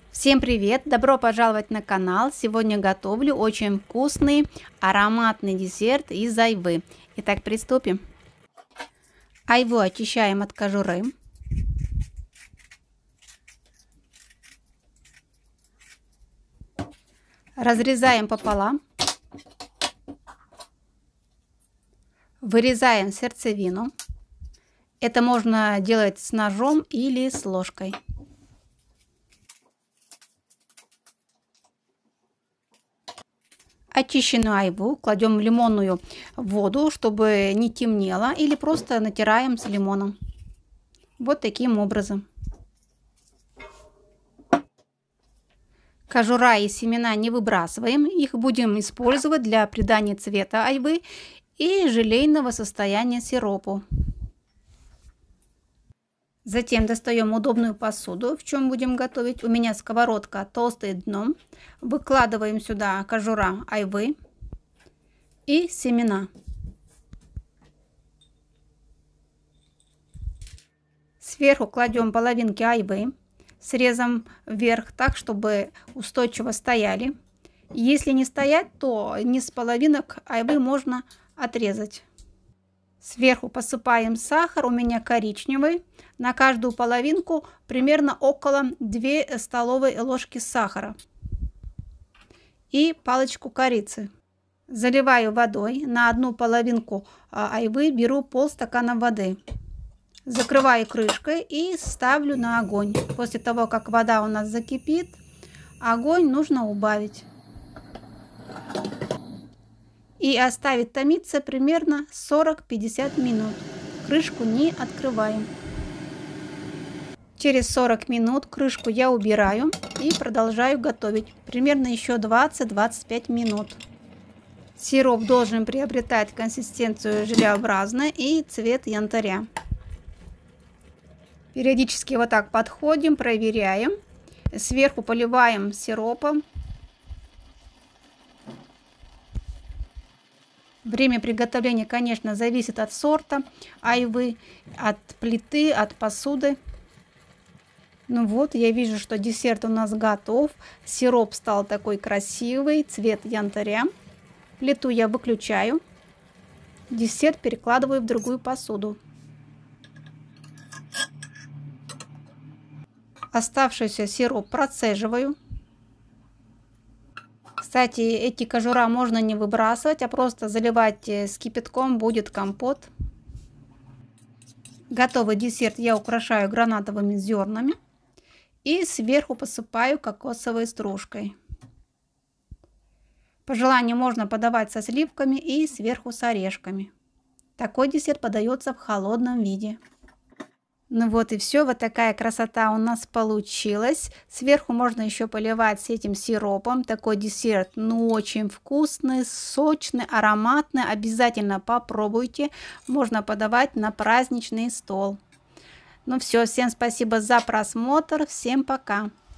Всем привет! Добро пожаловать на канал! Сегодня готовлю очень вкусный ароматный десерт из айвы. Итак, приступим. Айву очищаем от кожуры. Разрезаем пополам. Вырезаем сердцевину. Это можно делать с ножом или с ложкой. Очищенную айву кладем в лимонную воду, чтобы не темнело, или просто натираем с лимоном. Вот таким образом. Кожура и семена не выбрасываем, их будем использовать для придания цвета айвы и желейного состояния сиропу. Затем достаем удобную посуду, в чем будем готовить. У меня сковородка толстым дном. Выкладываем сюда кожура айвы и семена. Сверху кладем половинки айвы, срезом вверх так, чтобы устойчиво стояли. Если не стоять, то низ половинок айвы можно отрезать. Сверху посыпаем сахар, у меня коричневый. На каждую половинку примерно около 2 столовые ложки сахара. И палочку корицы. Заливаю водой. На одну половинку айвы беру полстакана воды. Закрываю крышкой и ставлю на огонь. После того, как вода у нас закипит, огонь нужно убавить. И оставить томиться примерно 40-50 минут. Крышку не открываем. Через 40 минут крышку я убираю и продолжаю готовить. Примерно еще 20-25 минут. Сироп должен приобретать консистенцию желеобразной и цвет янтаря. Периодически вот так подходим, проверяем. Сверху поливаем сиропом. Время приготовления, конечно, зависит от сорта айвы, от плиты, от посуды. Ну вот, я вижу, что десерт у нас готов. Сироп стал такой красивый, цвет янтаря. Плиту я выключаю. Десерт перекладываю в другую посуду. Оставшийся сироп процеживаю. Кстати, эти кожура можно не выбрасывать, а просто заливать с кипятком, будет компот. Готовый десерт я украшаю гранатовыми зернами и сверху посыпаю кокосовой стружкой. По желанию можно подавать со сливками и сверху с орешками. Такой десерт подается в холодном виде. Ну вот и все, вот такая красота у нас получилась. Сверху можно еще поливать с этим сиропом. Такой десерт, ну, очень вкусный, сочный, ароматный. Обязательно попробуйте. Можно подавать на праздничный стол. Ну все, всем спасибо за просмотр. Всем пока.